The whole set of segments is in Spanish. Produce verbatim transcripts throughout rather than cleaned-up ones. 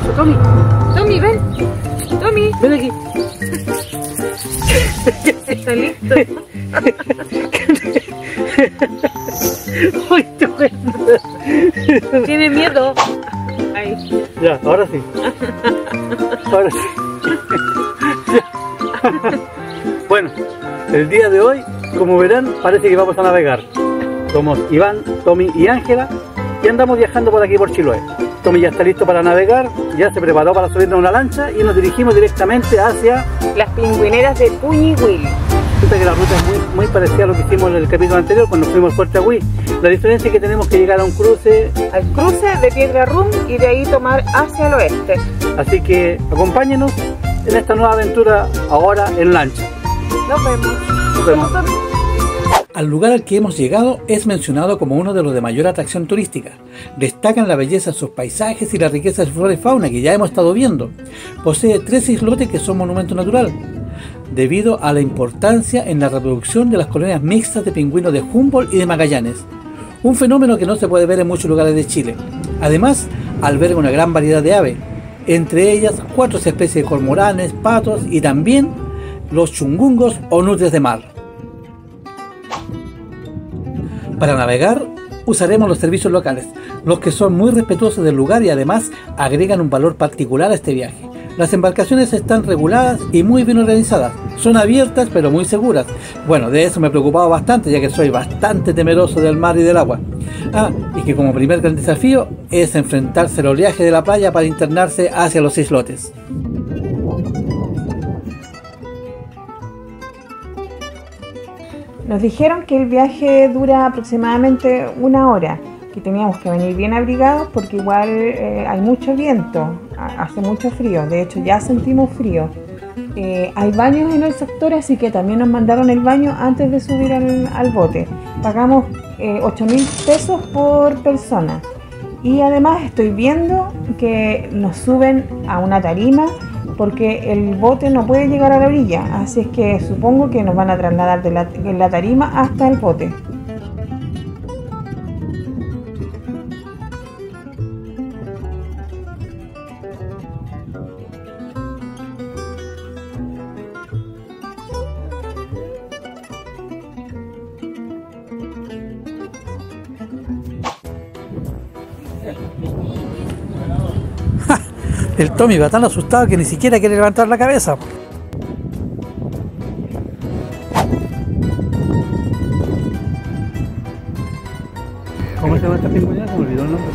eso, Tommy. Tommy, ven. Tommy, ven aquí. Está listo. Uy, tiene miedo. Ahí. Ya, ahora sí. Ahora sí. Bueno, el día de hoy, como verán, parece que vamos a navegar. Somos Iván, Tommy y Ángela y andamos viajando por aquí por Chiloé. Tommy ya está listo para navegar, ya se preparó para subir a una lancha y nos dirigimos directamente hacia las pingüineras de Puñihuil. Resulta que la ruta es muy, muy parecida a lo que hicimos en el capítulo anterior cuando fuimos al Fuerte Agüí. La diferencia es que tenemos que llegar a un cruce al cruce de Piedra Rum y de ahí tomar hacia el oeste. Así que acompáñenos en esta nueva aventura ahora en lancha. Nos vemos. Nos vemos. Al lugar al que hemos llegado es mencionado como uno de los de mayor atracción turística. Destacan la belleza de sus paisajes y la riqueza de su flora y fauna que ya hemos estado viendo. Posee tres islotes que son monumento natural, debido a la importancia en la reproducción de las colonias mixtas de pingüinos de Humboldt y de Magallanes, un fenómeno que no se puede ver en muchos lugares de Chile. Además, alberga una gran variedad de aves, entre ellas cuatro especies de cormoranes, patos y también los chungungos o nutrias de mar. Para navegar usaremos los servicios locales, los que son muy respetuosos del lugar y además agregan un valor particular a este viaje. Las embarcaciones están reguladas y muy bien organizadas, son abiertas pero muy seguras. Bueno, de eso me he preocupado bastante ya que soy bastante temeroso del mar y del agua. Ah, y que como primer gran desafío es enfrentarse al oleaje de la playa para internarse hacia los islotes. Nos dijeron que el viaje dura aproximadamente una hora, que teníamos que venir bien abrigados porque igual eh, hay mucho viento, hace mucho frío, de hecho ya sentimos frío. Eh, hay baños en el sector, así que también nos mandaron el baño antes de subir al, al bote. Pagamos eh, ocho mil pesos por persona y además estoy viendo que nos suben a una tarima porque el bote no puede llegar a la orilla, así es que supongo que nos van a trasladar de la, de la tarima hasta el bote. El Tommy va tan asustado que ni siquiera quiere levantar la cabeza. ¿Cómo se llama esta pingüinera? Se me olvidó el nombre.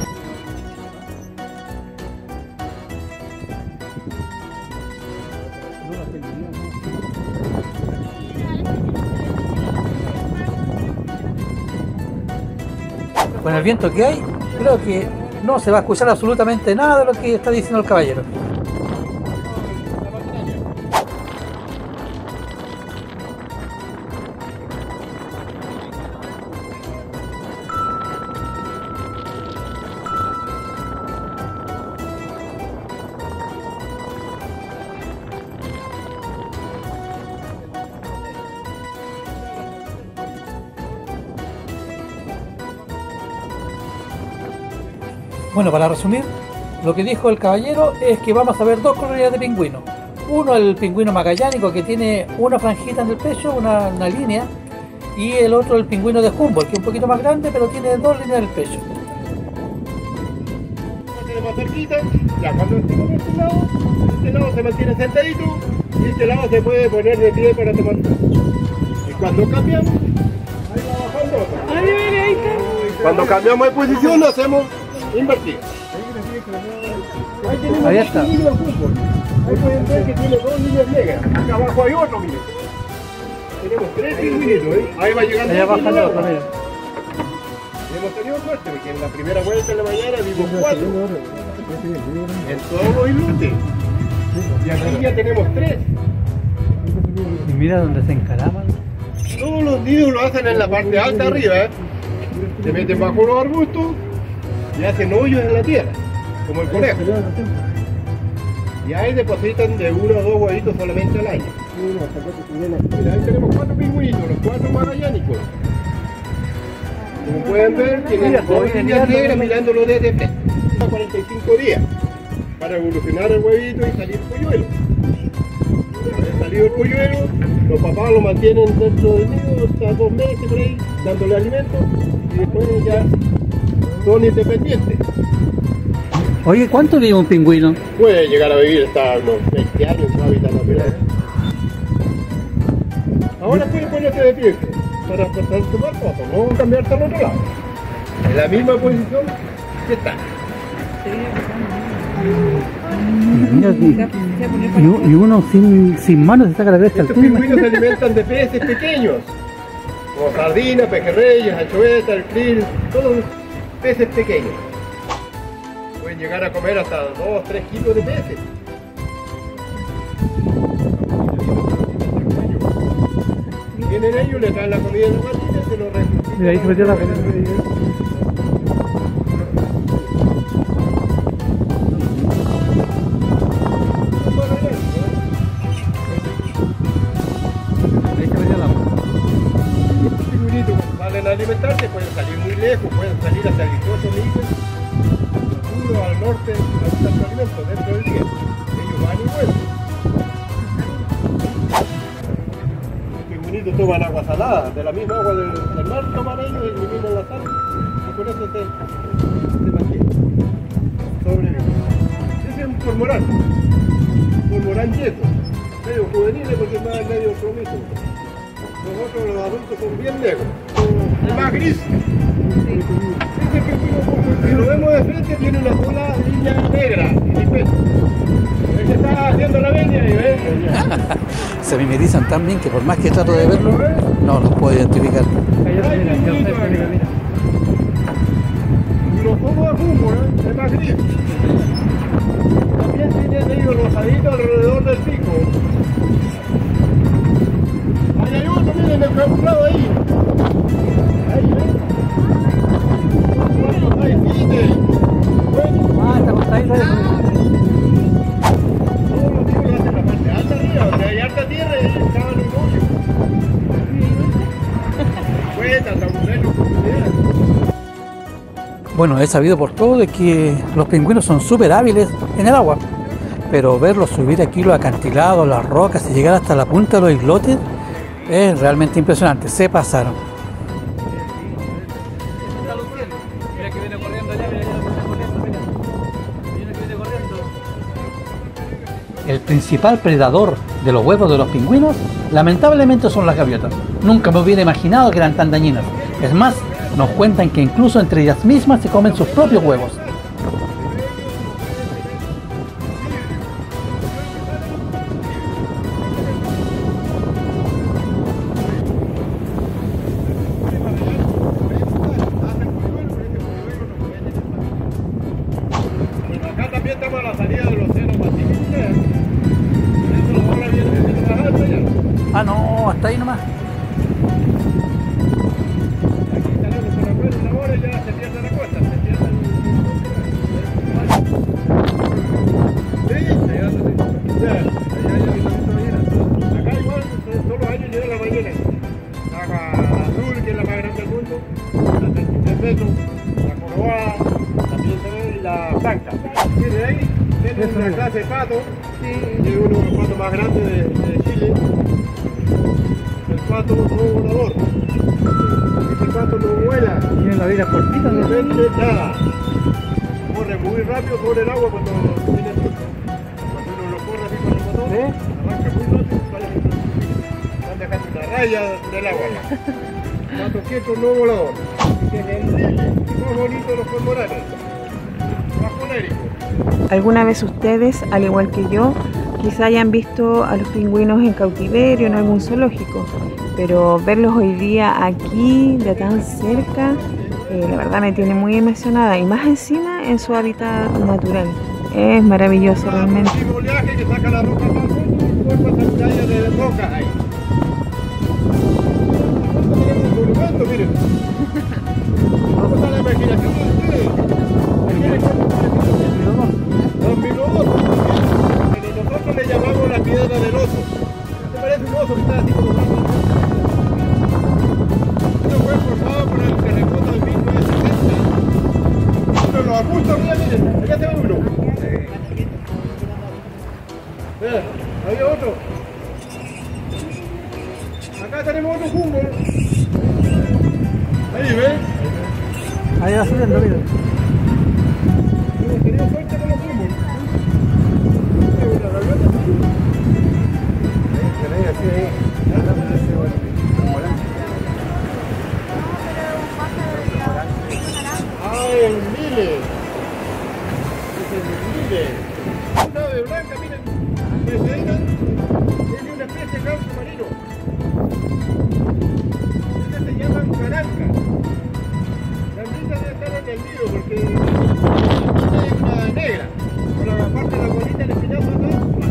Con el viento que hay, creo que no se va a escuchar absolutamente nada de lo que está diciendo el caballero. Bueno, para resumir, lo que dijo el caballero es que vamos a ver dos colonias de pingüinos. Uno, el pingüino magallánico, que tiene una franjita en el pecho, una, una línea, y el otro, el pingüino de Humboldt, que es un poquito más grande, pero tiene dos líneas en el pecho. Más cerquita, ya cuando estemos de este lado, este lado se mantiene sentadito y este lado se puede poner de pie para tomar. Y cuando cambiamos, ahí va bajando otra. Ay, mira, ahí está. Cuando cambiamos de posición, hacemos invertir. Ahí tenemos Ahí dos está. pingüinos de fútbol. Ahí pueden ver que tiene dos líneas negras. Acá abajo hay otro, miren. Tenemos tres pingüinitos, ¿eh? Ahí va llegando. Allá otro baja el lado. otro, mira. Y hemos tenido suerte porque en la primera vuelta de la mañana vimos cuatro. En todos los islotes. Y aquí ya tenemos tres. Y mira dónde se encaraman. Todos los nidos lo hacen en la parte alta arriba, ¿eh? Se meten bajo los arbustos y hacen hoyos en la tierra, como el conejo. Y ahí depositan de uno o dos huevitos solamente al año. Mira, ahí tenemos cuatro pingüinitos, los cuatro magallánicos. Como pueden ver, tienen dos líneas negras mirándolo desde frente. cuarenta y cinco días. para evolucionar el huevito y salir polluelo. Una vez salido el polluelo, los papás lo mantienen dentro del nido hasta dos meses por ahí, dándole alimento, y después ya son independientes. Oye, ¿cuánto vive un pingüino? Puede llegar a vivir hasta unos veinte años en su hábitat natural. Ahora puede ponerse de pie para tratar de tomar fotos, no cambiarse al otro lado. En la misma posición que está. Mira, y, y uno sin, sin manos se saca la cresta al Estos tiro. pingüinos se alimentan de peces pequeños, como sardinas, pejerreyes, anchoveta, el krill, todos peces pequeños. Pueden llegar a comer hasta dos, tres kilos de peces. Vienen ellos, le traen la comida en la matita y se lo recogen. Mira, ahí se metió la comida. Estos pingüinitos cuando salen a alimentarse pueden salir muy lejos, pueden salir hasta dieciocho millas al sur o al norte a buscar su alimento dentro del día. Ellos van y vuelven. Los pingüinitos toman agua salada, de la misma agua del, del mar toman ellos y eliminan la sal y con eso se, se mantienen. Sobreviven. Ese es un cormorán, cormorán yeco, medio juvenil porque es más medio promiso. Los otros, los adultos, son bien negros, son más gris. Ese pingüino, si lo vemos de frente, tiene una sola línea negra en el pecho. El que está haciendo la veña y ve. Se mimetizan tan bien que por más que trato de verlo, no los puedo identificar. Y los ojos de jumbo, ¿eh? Es más gris. También tienen ellos rosadito alrededor del pico. Ahí hay otro, miren, el camuflado ahí. Ahí, ¿ven? Bueno, ahí, fíjate. Bueno. Ah, está acostadito ahí. Todos los tíos lo hacen en la parte alta arriba, donde hay alta tierra y estaban en un hoyo. Cuesta, hasta un metro. Bueno, he sabido por todo de que los pingüinos son súper hábiles en el agua, pero verlos subir aquí los acantilados, las rocas y llegar hasta la punta de los islotes es realmente impresionante. Se pasaron. El principal predador de los huevos de los pingüinos, lamentablemente, son las gaviotas. Nunca me hubiera imaginado que eran tan dañinas. Es más, nos cuentan que incluso entre ellas mismas se comen sus propios huevos. Acá también estamos a la salida del océano Pacífico. Eso lo ahora viene desde más alto ya. Ah, no, hasta ahí nomás. Aquí salimos por afuera una hora y ya se pierde la costa, se pierde el... Sí, allá no sé. O sea, allá ya visto ballena. Acá igual, todos los años llega la ballena. Agua azul, que es la más grande del mundo, la treinta y tres metros, la corobada, también se ve, y la blanca. Miren ahí, tiene una clase de pato, y es uno de los patos más grandes de, de Chile. El pato no volador. Este pato no vuela. Tienen la vida cortita, No ¿no? vende nada. Corre muy rápido sobre el agua cuando tiene susto. Cuando uno lo corre así con el motor, ¿Sí? arranca muy rápido y sale muy Van dejando una raya del agua. Pato quieto no volador. Que es el más bonito de los cormoranes. Más colérico. ¿Alguna vez ustedes, al igual que yo, quizá hayan visto a los pingüinos en cautiverio en algún zoológico? Pero verlos hoy día aquí, de tan cerca, eh, la verdad me tiene muy emocionada, y más encima en su hábitat natural. Es maravilloso realmente. Un oleaje que saca la roca más fondo y forma esa muralla de rocas ahí. Nosotros tenemos un monumento, miren. ¿Cómo está la imaginación de ustedes? dos mil dos. Pero nosotros le llamamos la piedra del oso. ¿Te parece un oso que está así como blanco? Esto fue formado por el terremoto de mil novecientos setenta. Pero los arbustos, mira, miren, acá se ve uno. ahí va subiendo, mira. Hemos tenido suerte con los fútbol. Ahí, así, ahí. ¡Ay, el Mile! Es el Mile. Un ave blanca, miren. Precedida. Es de una especie de caucho marino. Estas se llaman carancas. Las brisas deben estar en el nido porque es una negra. Con la parte de la colita del espinazo acá.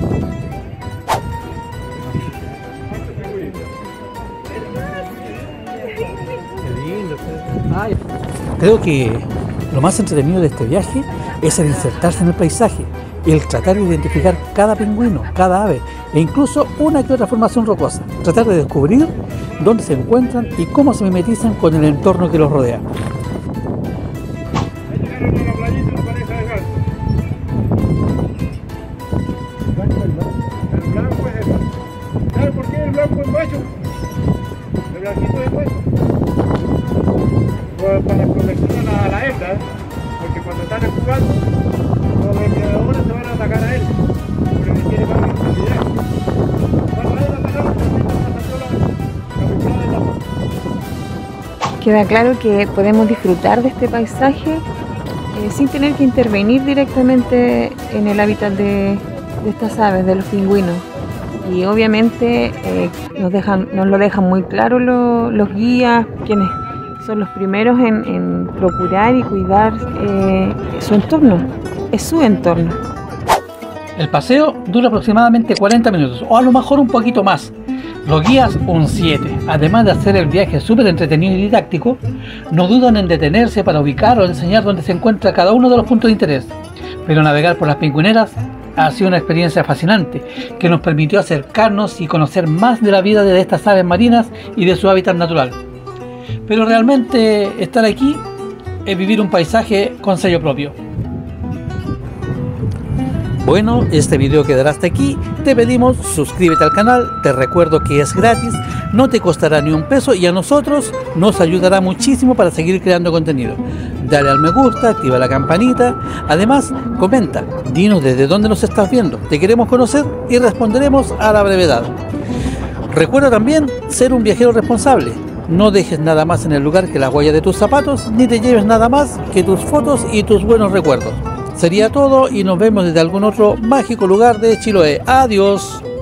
Qué lindo. Ay. Creo que lo más entretenido de este viaje es el insertarse en el paisaje, el tratar de identificar cada pingüino, cada ave e incluso una que otra formación rocosa, tratar de descubrir dónde se encuentran y cómo se mimetizan con el entorno que los rodea. Ahí llegaron a la playita una pareja de gansos. El blanco es eso. ¿Sabes por qué el blanco es macho? El blanquito es macho. Pues para proteger a la, a la hembra, ¿eh? Porque cuando están jugando, los depredadores se van a atacar a él, porque tiene más intensidad. Cuando a él atacaron, se pasó la camuflada de la mano. Queda claro que podemos disfrutar de este paisaje eh, sin tener que intervenir directamente en el hábitat de, de estas aves, de los pingüinos. Y obviamente eh, nos, dejan, nos lo dejan muy claro lo, los guías, quienes son los primeros en, en procurar y cuidar eh, su entorno, es su entorno. El paseo dura aproximadamente cuarenta minutos o a lo mejor un poquito más. Los guías un siete, además de hacer el viaje súper entretenido y didáctico, no dudan en detenerse para ubicar o enseñar dónde se encuentra cada uno de los puntos de interés. Pero navegar por las pingüineras ha sido una experiencia fascinante que nos permitió acercarnos y conocer más de la vida de estas aves marinas y de su hábitat natural. Pero realmente estar aquí es vivir un paisaje con sello propio. Bueno, este video quedará hasta aquí. Te pedimos suscríbete al canal, te recuerdo que es gratis, no te costará ni un peso y a nosotros nos ayudará muchísimo para seguir creando contenido. Dale al me gusta, activa la campanita, además comenta, dinos desde dónde nos estás viendo, te queremos conocer y responderemos a la brevedad. Recuerda también ser un viajero responsable. No dejes nada más en el lugar que la huella de tus zapatos, ni te lleves nada más que tus fotos y tus buenos recuerdos. Sería todo y nos vemos desde algún otro mágico lugar de Chiloé. Adiós.